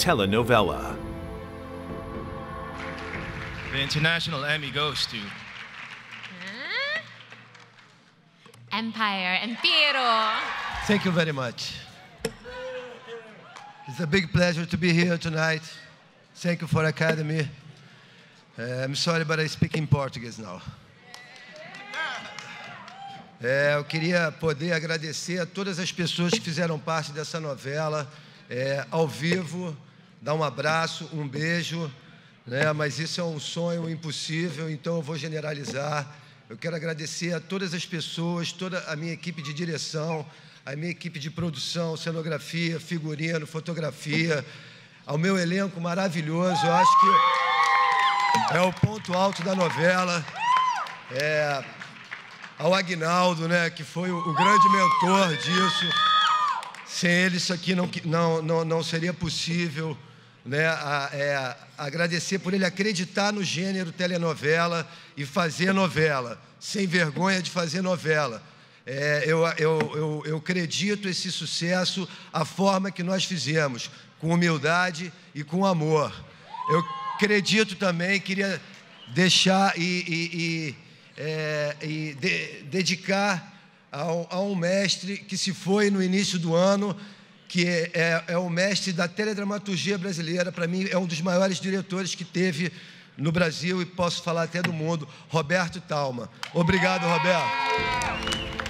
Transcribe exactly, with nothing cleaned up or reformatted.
telenovela. The International Emmy goes to... Huh? Empire and Piero. Thank you very much. It's a big pleasure to be here tonight. Thank you for Academy. Uh, I'm sorry, but I speak in Portuguese now. É, eu queria poder agradecer a todas as pessoas que fizeram parte dessa novela, é, ao vivo, dar um abraço, um beijo, né? Mas isso é um sonho impossível, então eu vou generalizar. Eu quero agradecer a todas as pessoas, toda a minha equipe de direção, a minha equipe de produção, cenografia, figurino, fotografia, ao meu elenco maravilhoso. Eu acho que é o ponto alto da novela. É, ao Aguinaldo, né, que foi o, o grande mentor disso. Sem ele, isso aqui não, não, não, não seria possível. Né, a, é, agradecer por ele acreditar no gênero telenovela e fazer novela, sem vergonha de fazer novela. É, eu, eu, eu, eu acredito esse sucesso, a forma que nós fizemos, com humildade e com amor. Eu acredito também, queria deixar e, e, e, é, e de, dedicar a, a um mestre que se foi no início do ano, que é, é, é o mestre da teledramaturgia brasileira, para mim é um dos maiores diretores que teve no Brasil e posso falar até do mundo, Roberto Talma. Obrigado, Roberto.